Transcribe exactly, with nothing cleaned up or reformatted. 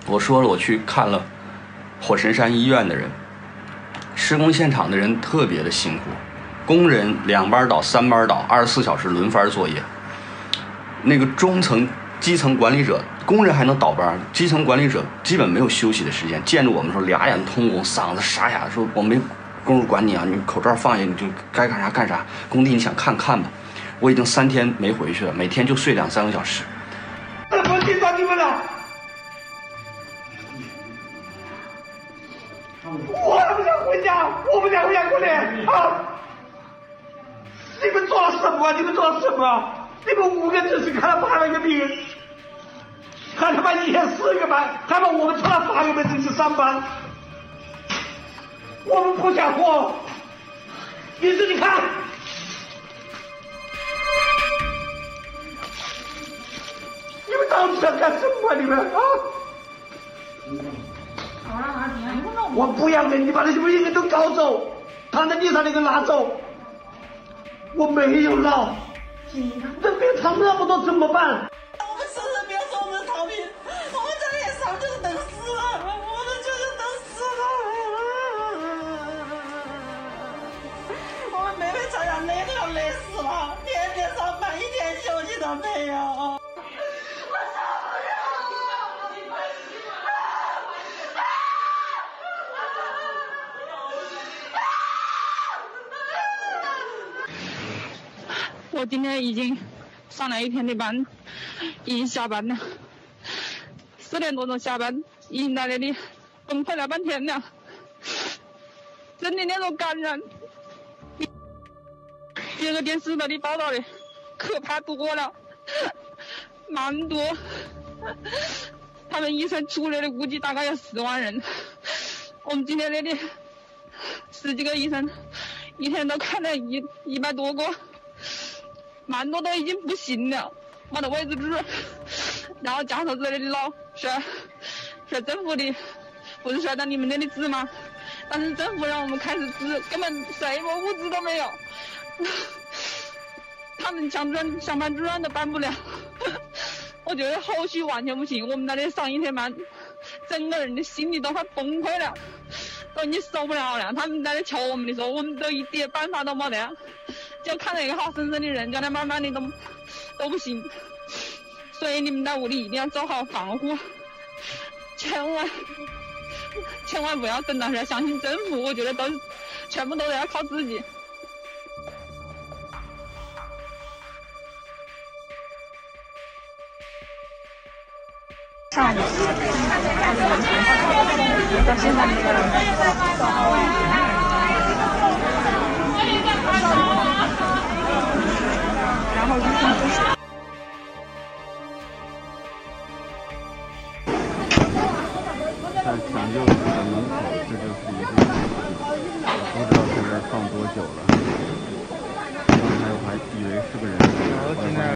我说了，我去看了火神山医院的人，施工现场的人特别的辛苦，工人两班倒、三班倒，二十四小时轮番作业。那个中层、基层管理者，工人还能倒班，基层管理者基本没有休息的时间。见着我们说俩眼通红，嗓子沙哑，说我没工夫管你啊，你口罩放下你就该干啥干啥，工地你想看看吧。我已经三天没回去了，每天就睡两三个小时。 怎么紧张你们了？我不想回家，我不想回家过年啊！你们做了什么？你们做了什么？你们五个只是看了八百个病，还他妈一天四个班，还把我们除了八个门诊去上班，我们不想活。你自己看，你们到底想干什么？你们啊！我不要人，你把那些病人都搞走，躺在地上那个拿走。我没有闹，这病躺那么多怎么办？ 我们生人不要说我们逃命，我们在脸上就是等死了，我们就是等死了。我们妹妹这样累都要累死了，天天上班一天休息都没有。 我今天已经上了一天的班，已经下班了，四点多钟下班，已经在那里崩溃了半天了，真的那种感染，比这个电视那里报道的可怕多了，蛮多。他们医生出来的估计大概有十万人，我们今天那里十几个医生，一天都看了一一百多个。蛮多都已经不行了，没得位置住，然后家属在那里闹，说说政府的不是说到你们那里治吗？但是政府让我们开始治，根本什么物资都没有，他们想转上班转都办不了。我觉得后续完全不行，我们在那里上一天班，整个人的心里都快崩溃了，都已经受不了了。他们在那求我们的时候，我们都一点办法都没得。就看到一个好生生的人，叫他慢慢的都都不行，所以你们在屋里一定要做好防护，千万千万不要真的是相信政府，我觉得都全部都得要靠自己。 上午到现在没有人。然后医生就是在抢救室的门口，这就是一个不知道在这儿放多久了。刚才我还以为是个人。